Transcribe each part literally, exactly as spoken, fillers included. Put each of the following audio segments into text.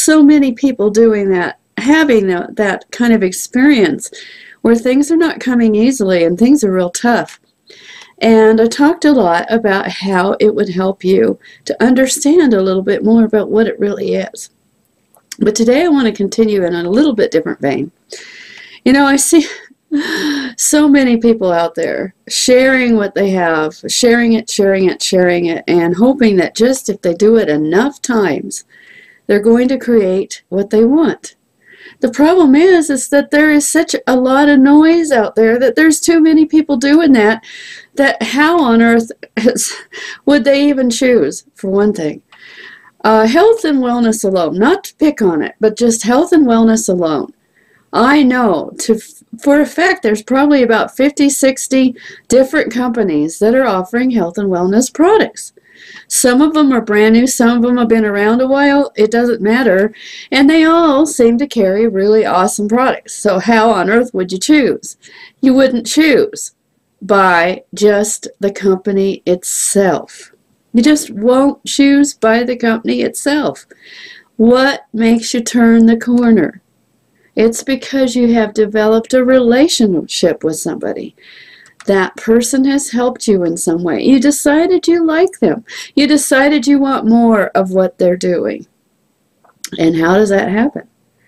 so many people doing that, having that, that kind of experience where things are not coming easily and things are real tough. And I talked a lot about how it would help you to understand a little bit more about what it really is. But today I want to continue in a little bit different vein. You know, I see so many people out there sharing what they have, sharing it, sharing it, sharing it, and hoping that just if they do it enough times, they're going to create what they want. The problem is, is that there is such a lot of noise out there that there's too many people doing that, that how on earth is, would they even choose, for one thing? Uh, health and wellness alone, not to pick on it, but just health and wellness alone. I know to, for a fact there's probably about fifty, sixty different companies that are offering health and wellness products. Some of them are brand new, some of them have been around a while, it doesn't matter, and they all seem to carry really awesome products. So how on earth would you choose? You wouldn't choose by just the company itself. You just won't choose by the company itself. What makes you turn the corner? It's because you have developed a relationship with somebody. That person has helped you in some way. You decided you like them. You decided you want more of what they're doing. And how does that happen?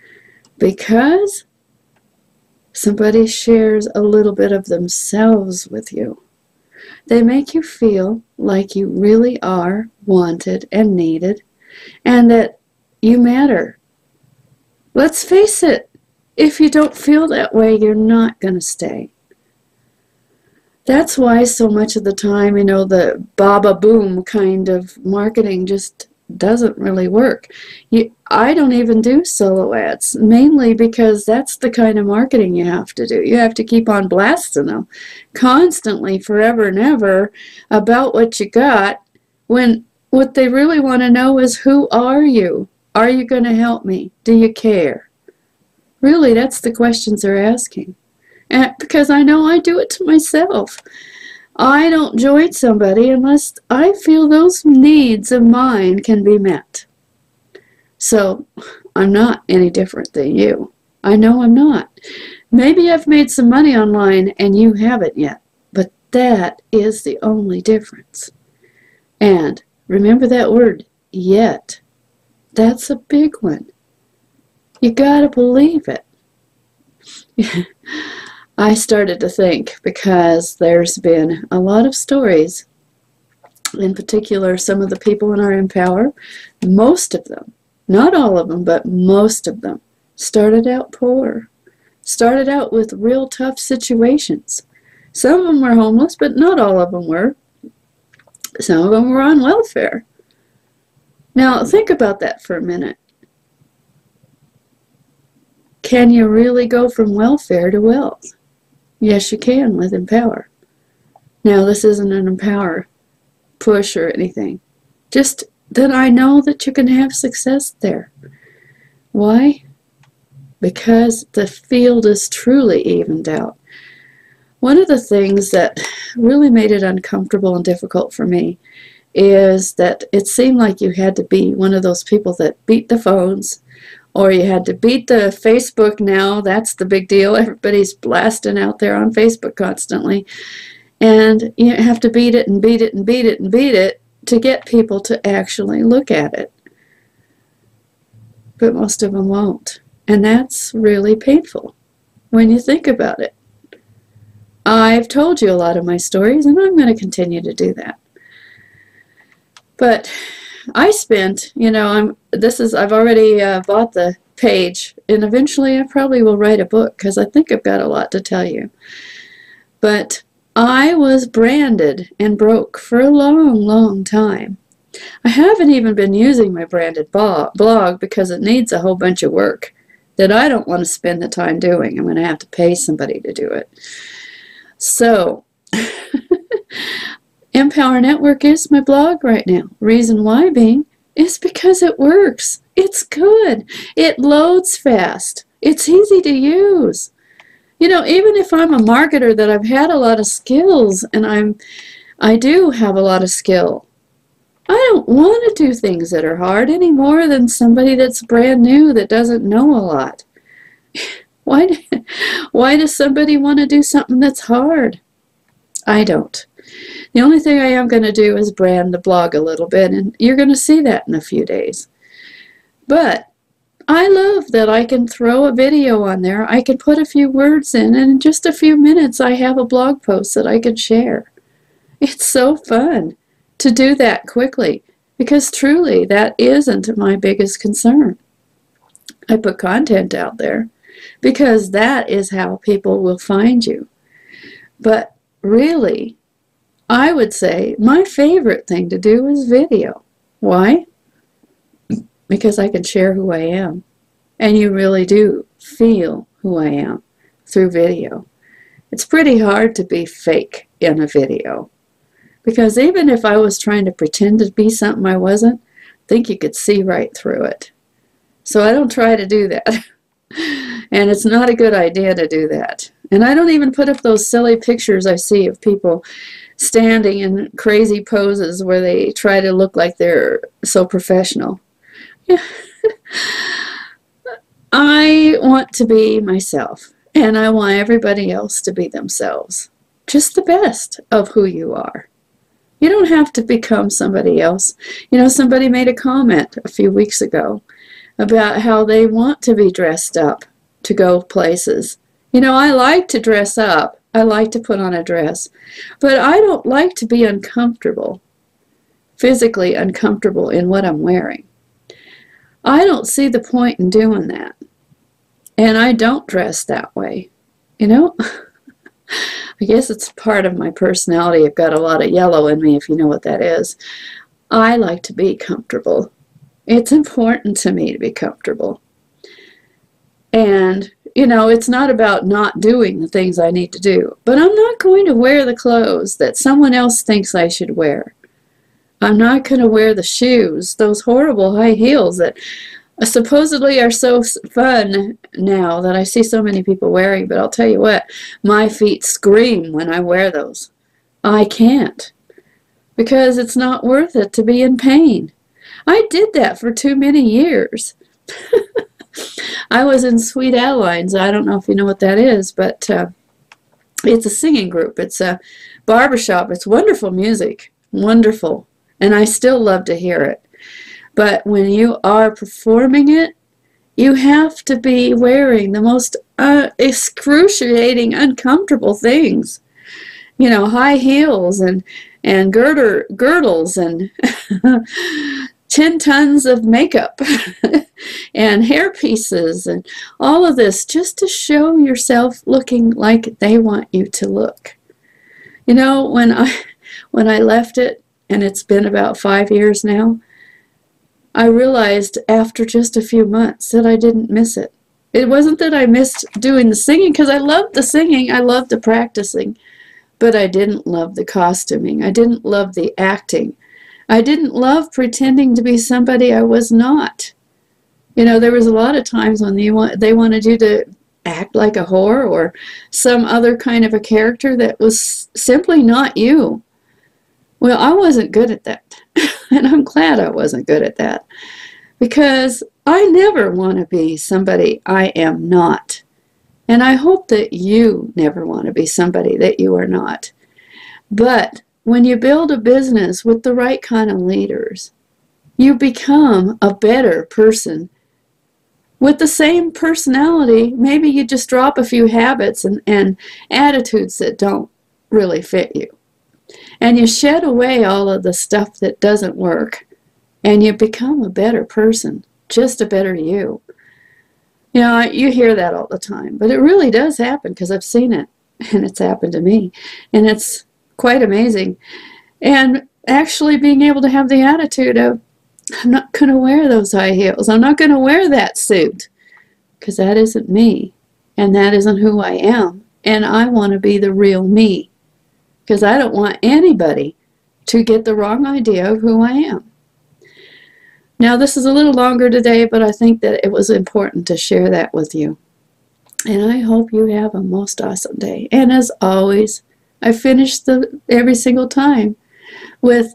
Because somebody shares a little bit of themselves with you. They make you feel like you really are wanted and needed, and that you matter. Let's face it. If you don't feel that way, you're not going to stay. That's why so much of the time, you know, the Baba Boom kind of marketing just doesn't really work. You, I don't even do solo ads, mainly because that's the kind of marketing you have to do. You have to keep on blasting them constantly, forever and ever, about what you got, when what they really want to know is, who are you? Are you going to help me? Do you care? Really, that's the questions they're asking. And because I know I do it to myself. I don't join somebody unless I feel those needs of mine can be met. So I'm not any different than you. I know I'm not. Maybe I've made some money online and you haven't yet, but that is the only difference. And remember that word, yet. That's a big one. You gotta believe it. I started to think, because there's been a lot of stories, in particular some of the people in our Empower, most of them, not all of them, but most of them, started out poor, started out with real tough situations. Some of them were homeless, but not all of them were. Some of them were on welfare. Now, think about that for a minute. Can you really go from welfare to wealth? Yes, you can with Empower. Now, this isn't an Empower push or anything. Just that I know that you can have success there. Why? Because the field is truly evened out. One of the things that really made it uncomfortable and difficult for me is that it seemed like you had to be one of those people that beat the phones, or you had to beat the Facebook now. That's the big deal. Everybody's blasting out there on Facebook constantly. And you have to beat it and beat it and beat it and beat it to get people to actually look at it. But most of them won't. And that's really painful when you think about it. I've told you a lot of my stories, and I'm going to continue to do that. But I spent, you know, I'm this is I've already uh, bought the page, and eventually I probably will write a book, because I think I've got a lot to tell you. But I was branded and broke for a long, long time. I haven't even been using my branded blog because it needs a whole bunch of work that I don't want to spend the time doing. I'm going to have to pay somebody to do it. So, Empower Network is my blog right now. Reason why being is because it works. It's good. It loads fast. It's easy to use. You know, even if I'm a marketer that I've had a lot of skills, and I'm, I do have a lot of skill, I don't want to do things that are hard any more than somebody that's brand new that doesn't know a lot. Why, do, why does somebody want to do something that's hard? I don't. The only thing I am going to do is brand the blog a little bit, and you're going to see that in a few days. But I love that I can throw a video on there. I can put a few words in, and in just a few minutes I have a blog post that I can share. It's so fun to do that quickly, because truly that isn't my biggest concern. I put content out there because that is how people will find you. But really, I would say my favorite thing to do is video. Why? Because I can share who I am. And you really do feel who I am through video. It's pretty hard to be fake in a video. Because even if I was trying to pretend to be something I wasn't, I think you could see right through it. So I don't try to do that. And it's not a good idea to do that. And I don't even put up those silly pictures I see of people standing in crazy poses where they try to look like they're so professional. Yeah. I want to be myself, and I want everybody else to be themselves. Just the best of who you are. You don't have to become somebody else. You know, somebody made a comment a few weeks ago about how they want to be dressed up to go places. You know, I like to dress up. I like to put on a dress. But I don't like to be uncomfortable, physically uncomfortable in what I'm wearing. I don't see the point in doing that. And I don't dress that way. You know, I guess it's part of my personality. I've got a lot of yellow in me, if you know what that is. I like to be comfortable. It's important to me to be comfortable. And, you know, it's not about not doing the things I need to do. But I'm not going to wear the clothes that someone else thinks I should wear. I'm not going to wear the shoes, those horrible high heels that supposedly are so fun now that I see so many people wearing. But I'll tell you what, my feet scream when I wear those. I can't, because it's not worth it to be in pain. I did that for too many years. I was in Sweet Adelines. I don't know if you know what that is, but uh, it's a singing group. It's a barbershop. It's wonderful music. Wonderful. And I still love to hear it. But when you are performing it, you have to be wearing the most uh, excruciating, uncomfortable things. You know, high heels and, and girder, girdles and ten tons of makeup and hair pieces and all of this just to show yourself looking like they want you to look. You know, when I, when I left it, and it's been about five years now, I realized after just a few months that I didn't miss it. It wasn't that I missed doing the singing, because I loved the singing, I loved the practicing, but I didn't love the costuming. I didn't love the acting. I didn't love pretending to be somebody I was not. You know, there was a lot of times when they, want, they wanted you to act like a whore or some other kind of a character that was simply not you. Well, I wasn't good at that, and I'm glad I wasn't good at that, because I never want to be somebody I am not, and I hope that you never want to be somebody that you are not. But when you build a business with the right kind of leaders, you become a better person. With the same personality, maybe you just drop a few habits and, and attitudes that don't really fit you. And you shed away all of the stuff that doesn't work, and you become a better person, just a better you. You know, you hear that all the time, but it really does happen, because I've seen it, and it's happened to me, and it's quite amazing. And actually being able to have the attitude of, I'm not going to wear those high heels, I'm not going to wear that suit, because that isn't me, and that isn't who I am, and I want to be the real me. Because I don't want anybody to get the wrong idea of who I am. Now, this is a little longer today, but I think that it was important to share that with you. And I hope you have a most awesome day. And as always, I finish the every single time with,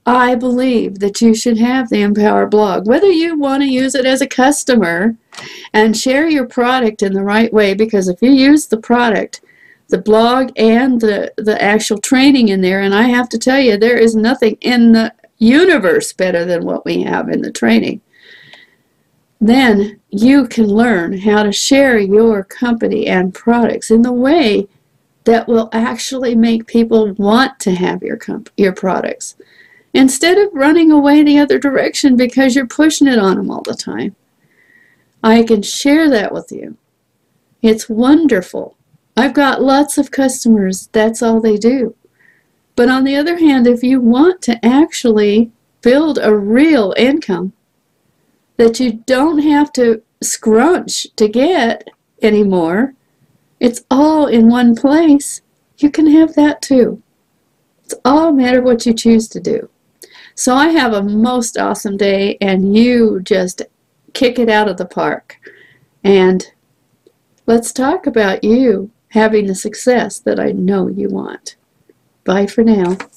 I believe that you should have the Empower blog, whether you want to use it as a customer and share your product in the right way, because if you use the product, the blog and the, the actual training in there, and I have to tell you, there is nothing in the universe better than what we have in the training, then you can learn how to share your company and products in the way that will actually make people want to have your comp your products, instead of running away the other direction because you're pushing it on them all the time. I can share that with you. It's wonderful. I've got lots of customers, that's all they do. But on the other hand, if you want to actually build a real income that you don't have to scrunch to get anymore, it's all in one place, you can have that too. It's all a matter of what you choose to do. So I have a most awesome day, and you just kick it out of the park. And let's talk about you having the success that I know you want. Bye for now.